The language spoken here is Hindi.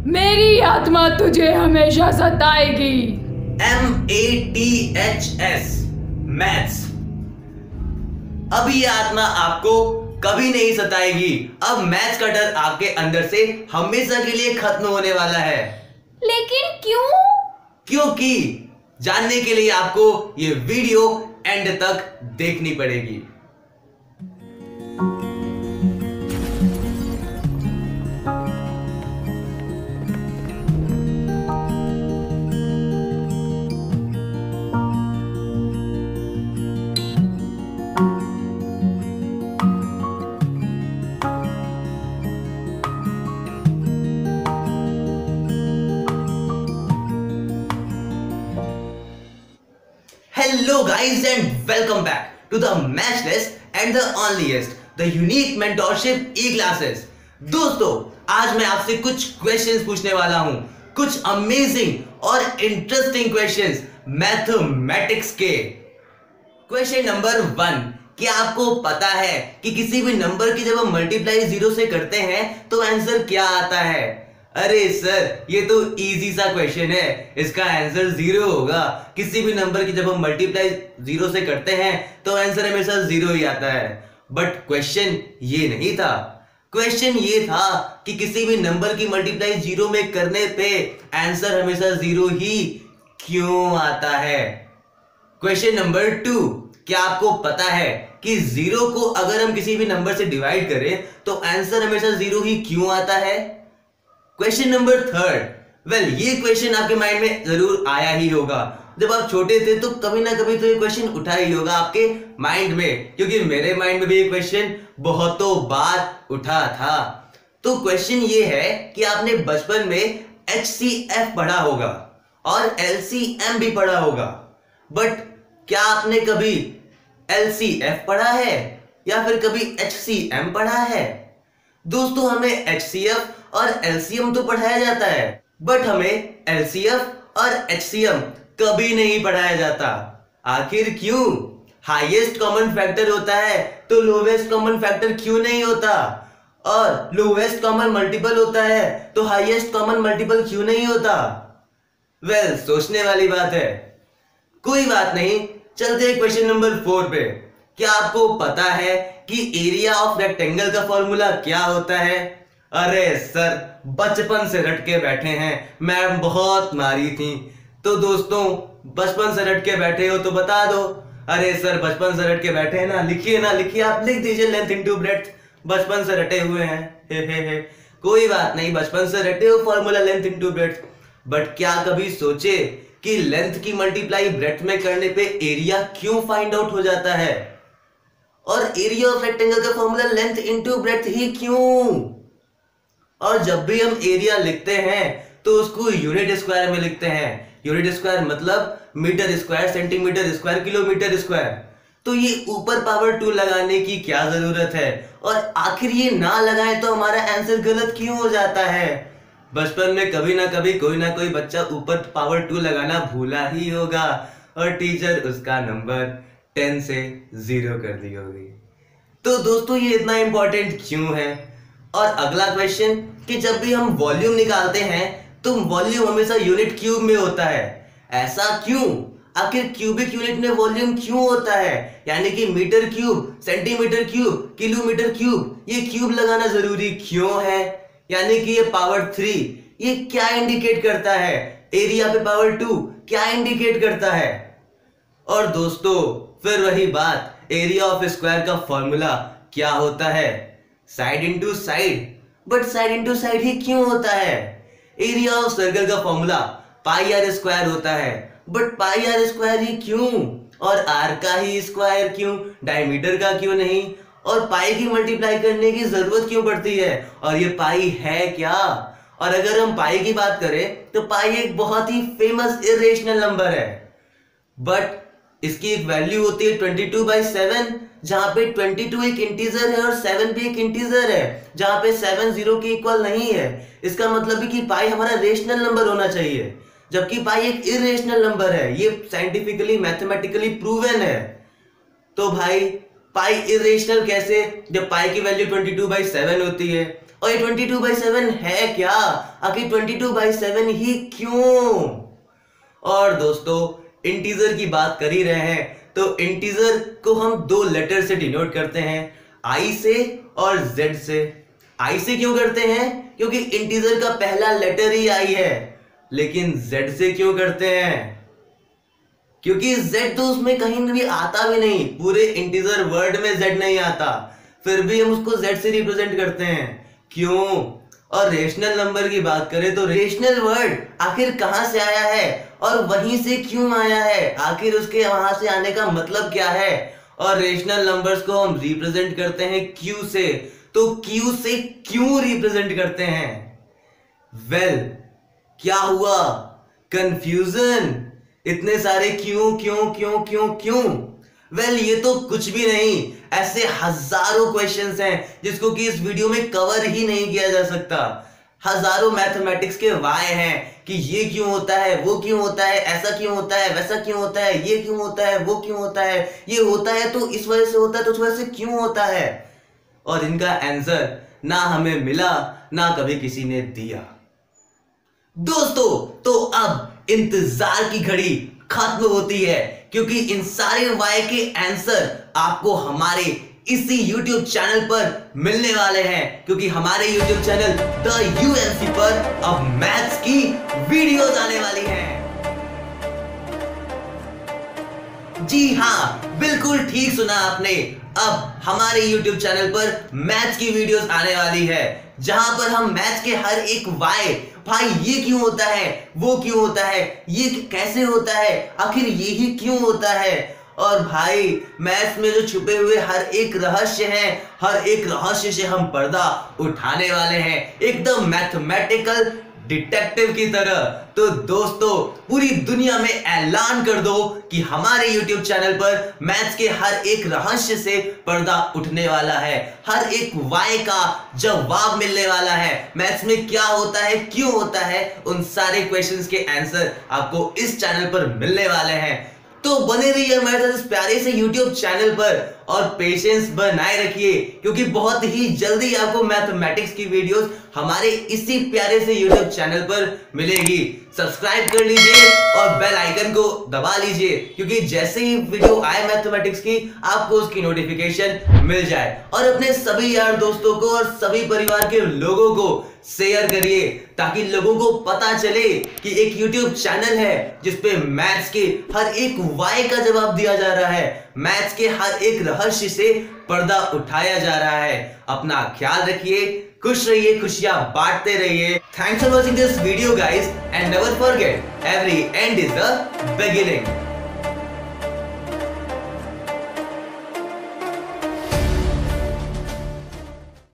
मेरी आत्मा तुझे हमेशा सताएगी। MATHS, maths. अब ये आत्मा आपको कभी नहीं सताएगी। अब मैथ्स का डर आपके अंदर से हमेशा के लिए खत्म होने वाला है। लेकिन क्यों? क्योंकि जानने के लिए आपको ये वीडियो एंड तक देखनी पड़ेगी। Hello guys and welcome back to the matchless and the onlyest, the unique mentorship e-classes। दोस्तों, आज मैं आपसे कुछ क्वेश्चंस पूछने वाला हूं, कुछ अमेजिंग और इंटरेस्टिंग क्वेश्चंस मैथमेटिक्स के। क्वेश्चन नंबर 1, क्या आपको पता है कि किसी भी नंबर की जब हम मल्टीप्लाई 0 से करते हैं तो आंसर क्या आता है? अरे सर, ये तो इजी सा क्वेश्चन है, इसका आंसर 0 होगा। किसी भी नंबर की जब हम मल्टीप्लाई 0 से करते हैं तो आंसर हमेशा 0 ही आता है। बट क्वेश्चन ये नहीं था। क्वेश्चन ये था कि किसी भी नंबर की मल्टीप्लाई 0 में करने पे आंसर हमेशा 0 ही क्यों आता है? क्वेश्चन नंबर 2, क्या आपको पता है कि 0 को अगर हम किसी भी नंबर से डिवाइड करें तो आंसर हमेशा 0 ही क्यों आता है? क्वेश्चन नंबर 3, वेल ये क्वेश्चन आपके माइंड में जरूर आया ही होगा। जब आप छोटे थे तो कभी ना कभी तो ये क्वेश्चन उठा ही होगा आपके माइंड में, क्योंकि मेरे माइंड में भी ये क्वेश्चन बहुतों बार उठा था। तो क्वेश्चन ये है कि आपने बचपन में HCF पढ़ा होगा और LCM भी पढ़ा होगा, बट क्या आपने कभी LCF पढ़ा है या फिर कभी HCM पढ़ा है? दोस्तों, हमें HCF और LCM तो पढ़ाया जाता है, बट हमें LCF और HCM कभी नहीं पढ़ाया जाता। आखिर क्यों? हाईएस्ट कॉमन फैक्टर होता है तो लोवेस्ट कॉमन फैक्टर क्यों नहीं होता? और लोवेस्ट कॉमन मल्टीपल होता है तो हाईएस्ट कॉमन मल्टीपल क्यों नहीं होता? वेल, सोचने वाली बात है। कोई बात नहीं, चलते हैं क्वेश्चन नंबर 4 पे। क्या आपको पता है कि एरिया ऑफ रेक्टेंगल का फॉर्मूला क्या होता है? अरे सर, बचपन से रट के बैठे हैं, मैम बहुत मारी थी। तो दोस्तों, बचपन से रट के बैठे हो तो बता दो। अरे सर, बचपन से रट के बैठे हैं ना, लिखिए ना, लिखिए, आप लिख दीजिए लेंथ इनटू ब्रेड्थ। बचपन से रटे हुए हैं, हे। कोई बात नहीं, बचपन से रटे हो formula length into breadth. But क्या कभी सोचे कि लेंथ की मल्टीप्लाई ब्रेड्थ में करने पे एरिया क्यों फाइंड आउट हो जाता है? और एरिया ऑफ रेक्टेंगल का फॉर्मूला लेंथ इनटू ब्रेड्थ ही क्यों? और जब भी हम एरिया लिखते हैं तो उसको यूनिट स्क्वायर में लिखते हैं। यूनिट स्क्वायर मतलब metre square, centimetre square, kilometre square. तो ये ऊपर पावर 2 लगाने की क्या जरूरत है? और आखिर ये ना लगाए तो हमारा आंसर गलत क्यों हो जाता है? बचपन में कभी ना कभी कोई ना कोई बच्चा ऊपर पावर 2 लगाना भूला ही होगा और टीचर उसका नंबर 10 से 0 कर दी होगी। तो दोस्तों, ये इतना इंपॉर्टेंट क्यों है? और अगला क्वेश्चन कि जब भी हम वॉल्यूम निकालते हैं तो वॉल्यूम हमेशा यूनिट क्यूब में होता है। ऐसा क्यों? आखिर क्यूबिक यूनिट में वॉल्यूम क्यों होता है? यानी कि metre cube, centimetre cube, kilometre cube, ये क्यूब लगाना जरूरी क्यों है? यानी कि ये पावर 3 ये क्या इंडिकेट करता है? एरिया पे पावर 2 क्या इंडिकेट करता है? और दोस्तों, फिर वही बात, एरिया ऑफ स्क्वायर का फॉर्मूला क्या होता है? Side into side. But side into side ही क्यों होता है? एरिया ऑफ सर्कल का फॉर्मूला पाई आर स्क्वायर होता है, बट पाई आर स्क्वायर ही क्यों? और आर का ही स्क्वायर क्यों? डायमीटर का क्यों नहीं? और पाई की मल्टीप्लाई करने की जरूरत क्यों पड़ती है? और ये पाई है क्या? और अगर हम पाई की बात करें तो पाई एक बहुत ही फेमस इरेशनल नंबर है, बट इसकी एक वैल्यू होती है 22/7, जहां पे 22 एक इंटीजर है और 7 भी एक इंटीजर है, जहां पे 7 0 के इक्वल नहीं है। इसका मतलब है कि पाई हमारा रेशनल नंबर होना चाहिए, जबकि पाई एक इरेशनल नंबर है। ये साइंटिफिकली मैथमेटिकली प्रूवन है। तो भाई पाई इरेशनल कैसे, जब पाई की वैल्यू 22/7 होती है और ये 22/7 है क्या? आखिर 22/7 ही क्यों? और दोस्तों इंटीजर की बात कर ही रहे हैं तो इंटीजर को हम दो लेटर से डिनोट करते हैं, आई से और जेड से। आई से क्यों करते हैं? क्योंकि इंटीजर का पहला लेटर ही आई है। लेकिन जेड से क्यों करते हैं? क्योंकि जेड तो उसमें कहीं भी आता भी नहीं, पूरे इंटीजर वर्ड में जेड नहीं आता, फिर भी हम उसको जेड से रिप्रेजेंट करते हैं। क्यों? और रेशनल नंबर की बात करें तो रेशनल वर्ड आखिर कहां से आया है और वहीं से क्यों आया है? आखिर उसके वहां से आने का मतलब क्या है? और रेशनल नंबर्स को हम रिप्रेजेंट करते हैं क्यू से, तो क्यू से क्यों रिप्रेजेंट करते हैं? वेल, क्या हुआ? कंफ्यूजन? इतने सारे क्यों क्यों क्यों क्यों क्यों? वेल, ये तो कुछ भी नहीं, ऐसे हजारों क्वेश्चंस हैं जिसको कि इस वीडियो में कवर ही नहीं किया जा सकता। हजारों मैथमेटिक्स के वाई हैं कि ये क्यों होता है, वो क्यों होता है, ऐसा क्यों होता है, वैसा क्यों होता है, ये क्यों होता है, वो क्यों होता है, ये होता है तो इस वजह से होता है तो उस वजह से क्यों होता है। और इनका आंसर ना हमें मिला ना कभी किसी ने दिया। दोस्तों तो अब इंतजार की घड़ी खत्म होती है, क्योंकि इन सारे वाई के आंसर आपको हमारे इसी YouTube चैनल पर मिलने वाले हैं, क्योंकि हमारे YouTube चैनल द UMC पर अब मैथ्स की वीडियोस आने वाली हैं। जी हाँ, बिल्कुल ठीक सुना आपने, अब हमारे YouTube चैनल पर मैथ्स की वीडियोस आने वाली है, जहां पर हम मैथ्स के हर एक वाई, भाई ये क्यों होता है, वो क्यों होता है, ये कैसे होता है, आखिर ये ही क्यों होता है, और भाई मैथ्स में जो छुपे हुए हर एक रहस्य है, हर एक रहस्य से हम पर्दा उठाने वाले हैं, एकदम मैथमेटिकल डिटेक्टिव की तरह। तो दोस्तों पूरी दुनिया में ऐलान कर दो कि हमारे YouTube चैनल पर मैथ्स के हर एक रहस्य से पर्दा उठने वाला है, हर एक वाई का जवाब मिलने वाला है, मैथ्स में क्या होता है, क्यों होता है, उन सारे क्वेश्चंस के आंसर आपको इस चैनल पर मिलने वाले हैं। तो बने रहिए हमारे साथ इस प्यारे से YouTube चैनल पर और पेशेंस बनाए रखिए, क्योंकि बहुत ही जल्दी आपको मैथमेटिक्स की वीडियोस हमारे इसी प्यारे से YouTube चैनल पर मिलेगी। सब्सक्राइब कर लीजिए और बेल आइकन को दबा लीजिए, क्योंकि जैसे ही वीडियो आए मैथमेटिक्स की आपको उसकी नोटिफिकेशन मिल जाए। और अपने सभी यार दोस्तों को और सभी परिवार के लोगों को शेयर करिए, ताकि लोगों को पता चले कि एक YouTube चैनल है जिसपे मैथ्स के हर एक वाई का जवाब दिया जा रहा है, मैथ्स के हर एक रहस्य से पर्दा उठाया जा रहा है। अपना ख्याल रखिए, खुश रहिए, खुशियां बांटते रहिए। Thanks for watching this video guys, and never forget every end is the beginning.